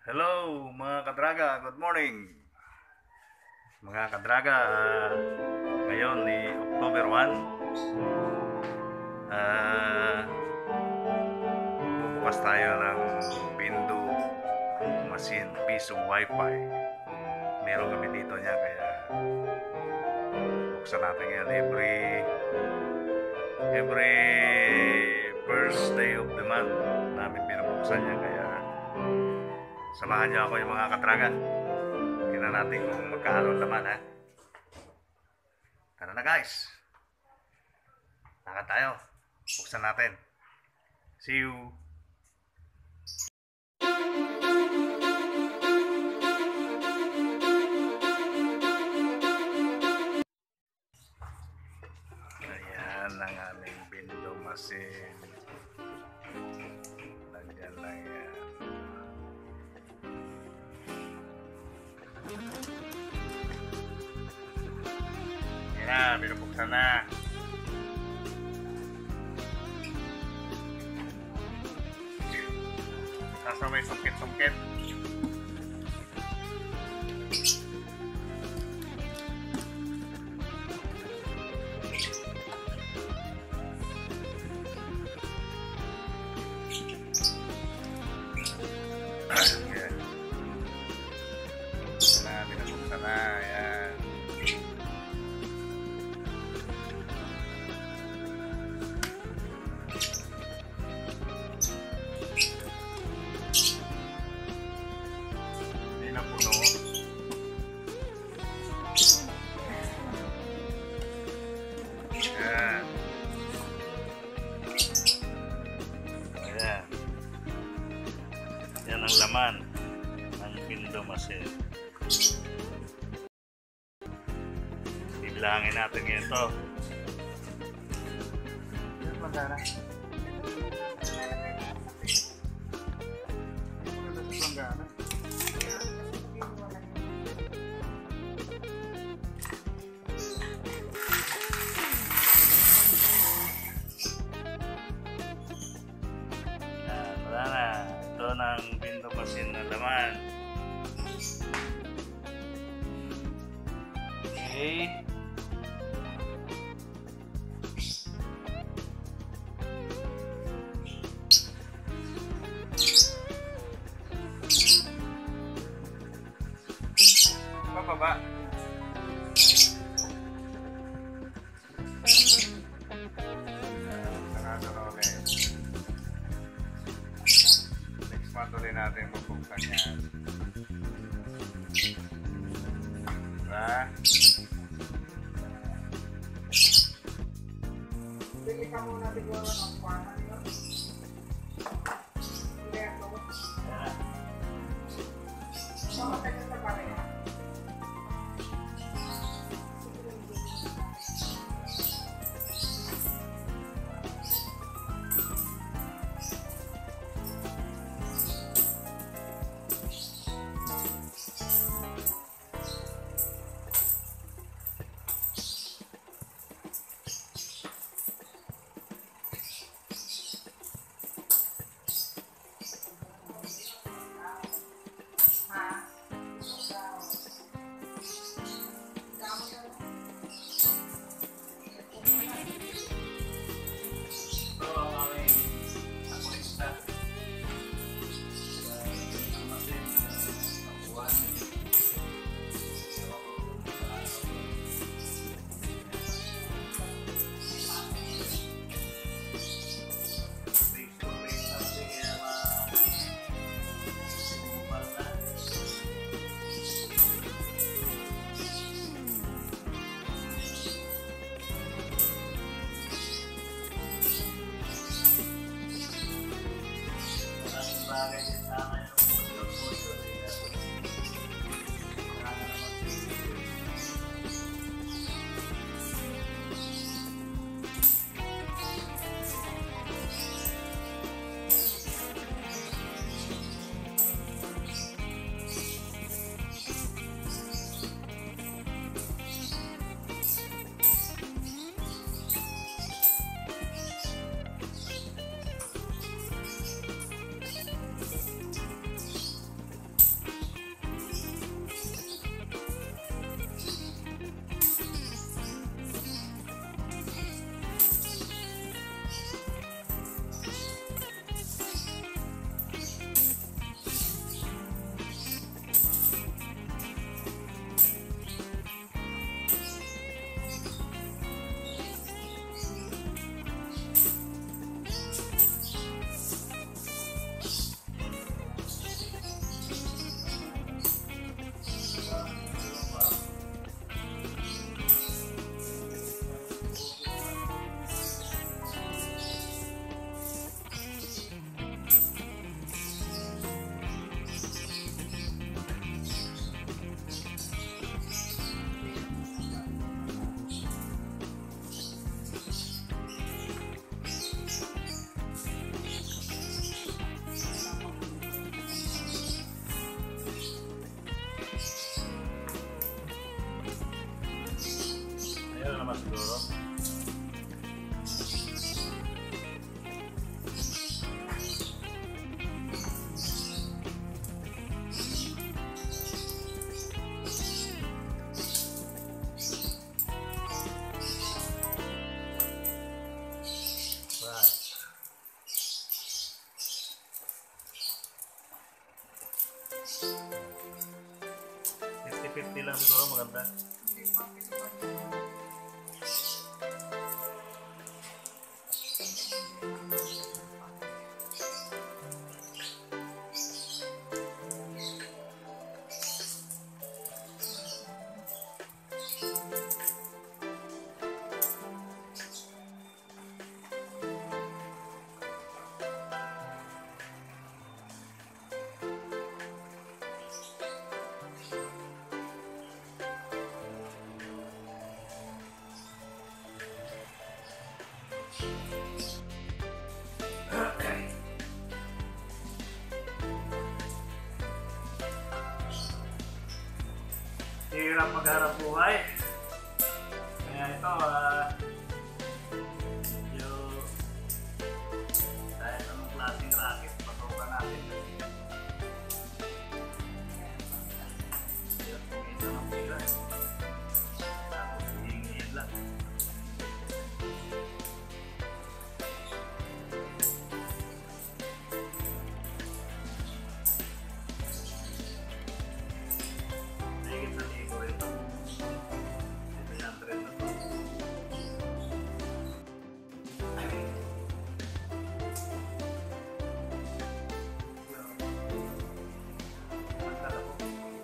Hello mga kadraga, good morning mga kadraga. Ngayon ni October 1, bubukas tayo ng Pindo Machine Pisong Wi-Fi. Meron kami dito niya, kaya buksan natin yan every first day of the month namin binubuksan yan, kaya samahan niyo ako yung mga katraga. Tingnan natin kung magkano laman, ha. Tara na guys, lakad tayo, buksan natin. See you. Ayan ang aming Pindo Machine. Lagyan lang yan. Yan na, binubuksan na. Kaso may sungkit-sungkit. Yan. Binubuksan na. Yan. Hindi na puno. Yan. Ayan. Yan ang laman ng Pindo Machine. Ibilangin natin ngayon to. Yan magana. Wala na. Ito ng Pindo Machine na laman. Okay. Pababa. Sarado na ulit. Next month ulit natin bubuksan yan. Diba? Bili ka muna siguro ng kwanan nyo. Leto. Makakas na pareha. lang siguro. Right. 50-50 lang siguro maganda. Hindi pa pinapagod. Hirap magharap buhay. Kaya ito, medyo kahit anong klaseng racket, patukan natin. Medyo kumisa ng pila. Tapos hihingin lang. Higit na ligo ito. Ito yung trend na to. Magkala po.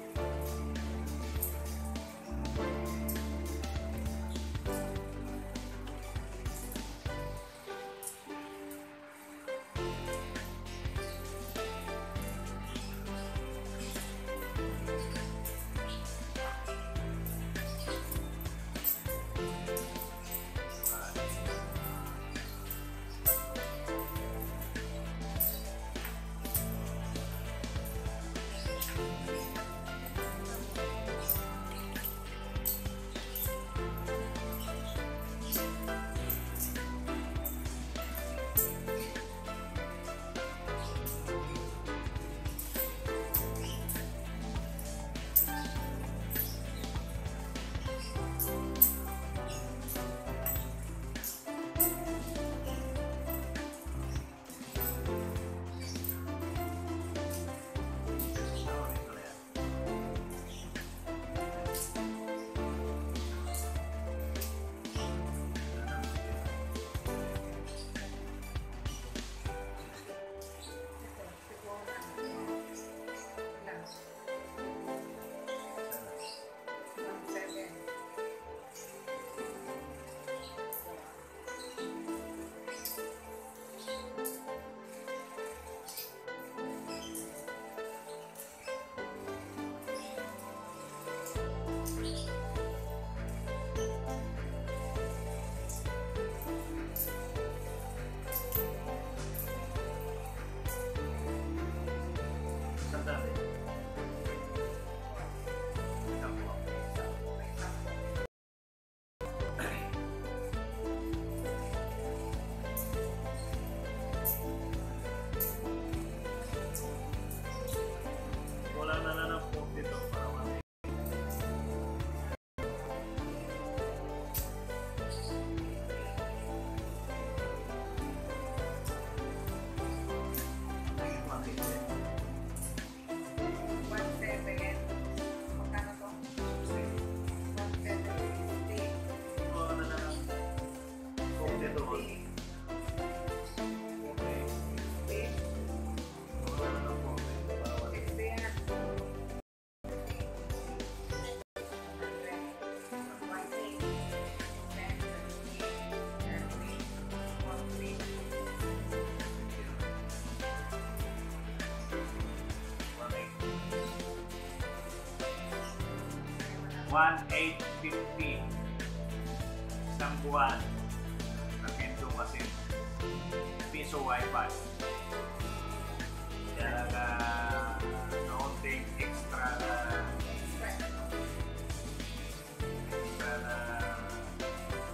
Wala na lang ang pork dito para mali. Ayun, makikita. 1.7. Magkano to? 1.7. Wala na lang ang pork dito. Okay. Wala na lang ang pork dito para mali. 60 yan. 1,850 isang buwan na Kendo kasi piso wifi. Kaya kaunting extra na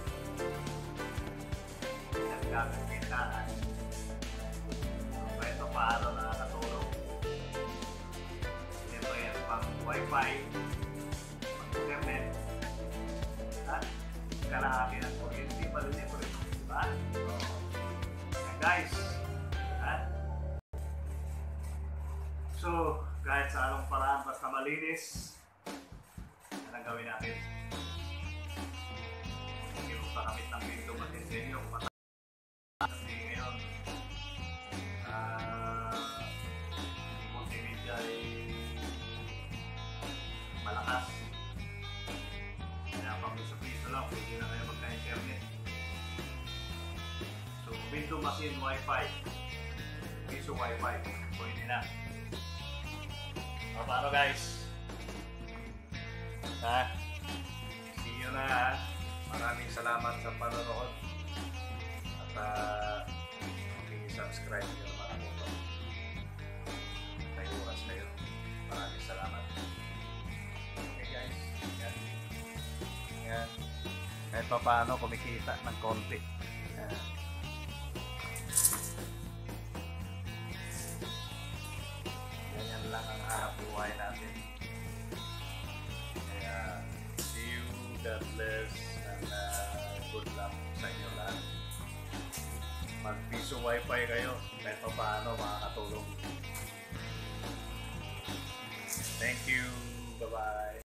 aking tindahan. So, kahit pa paano nakakatulong. Siyempre yan pang wifi, pang internet, at kalahati ng kuryente pa rin ito rin. Diba? So, yan guys. So, kahit sa anong paraan basta malinis, yan ang gawin natin. Hindi mo pakamit ng pinto matinsinyo. Kasi ngayon, multimedia ay malakas. Kaya pag piso lang, pwede na kayo magka-internet. So, window machine wifi. Piso wifi. Pwede na. So, paano guys? See you na ha. Maraming salamat sa panonood. At subscribe nyo naman ako po. May oras kayo. Maraming salamat. Okay guys. Yan. Yan. Kahit pa paano kumikita ng konti. Yan. Ganyan lang ang hanap buhay natin. Kaya see you. God bless. And good luck sa inyo lahat. Mag-piso wifi kayo kahit pa paano makakatulong. Thank you. Bye-bye.